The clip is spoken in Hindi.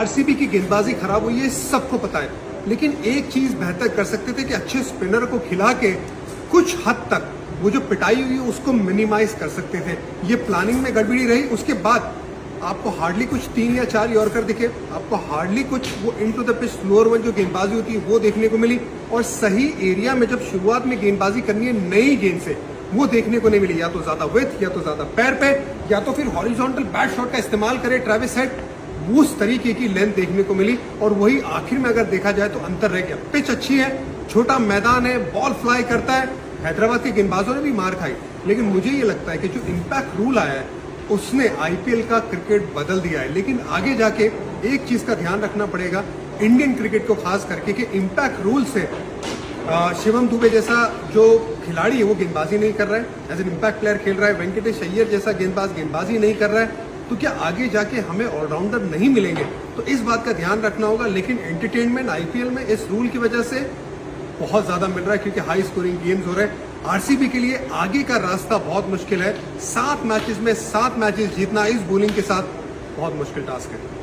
आरसीबी की गेंदबाजी खराब हुई है, सबको पता है, लेकिन एक चीज बेहतर कर सकते थे कि अच्छे स्पिनर को खिला के कुछ हद तक वो जो पिटाई हुई उसको मिनिमाइज कर सकते थे। ये प्लानिंग में गड़बड़ी रही। उसके बाद आपको हार्डली कुछ 3 या 4 यॉर्कर दिखे, आपको हार्डली कुछ वो into the pitch slower one जो गेंदबाजी होती है वो देखने को मिली, और सही एरिया में जब शुरुआत में गेंदबाजी करनी है नई गेंद से वो देखने को नहीं मिली। या तो ज्यादा विड्थ, या तो ज्यादा पैर पे, या तो फिर हॉरिजॉन्टल बैट शॉट का इस्तेमाल करे ट्रेविस हेड, उस तरीके की लेंथ देखने को मिली। और वही आखिर में अगर देखा जाए तो अंतर रह गया। पिच अच्छी है, छोटा मैदान है, बॉल फ्लाई करता है, हैदराबाद के गेंदबाजों ने भी मार खाई, लेकिन मुझे ये लगता है कि जो इम्पैक्ट रूल आया है उसने आईपीएल का क्रिकेट बदल दिया है। लेकिन आगे जाके एक चीज का ध्यान रखना पड़ेगा इंडियन क्रिकेट को खास करके, कि इम्पैक्ट रूल से शिवम दुबे जैसा जो खिलाड़ी है वो गेंदबाजी नहीं कर रहा है, एज एन इम्पैक्ट प्लेयर खेल रहा है, वेंकटेश अय्यर जैसा गेंदबाज गेंदबाजी नहीं कर रहा है, तो क्या आगे जाके हमें ऑलराउंडर नहीं मिलेंगे? तो इस बात का ध्यान रखना होगा। लेकिन एंटरटेनमेंट आईपीएल में इस रूल की वजह से बहुत ज्यादा मिल रहा है, क्योंकि हाई स्कोरिंग गेम्स हो रहे हैं। आरसीबी के लिए आगे का रास्ता बहुत मुश्किल है। 7 मैचेस में 7 मैचेस जीतना इस बॉलिंग के साथ बहुत मुश्किल टास्क है।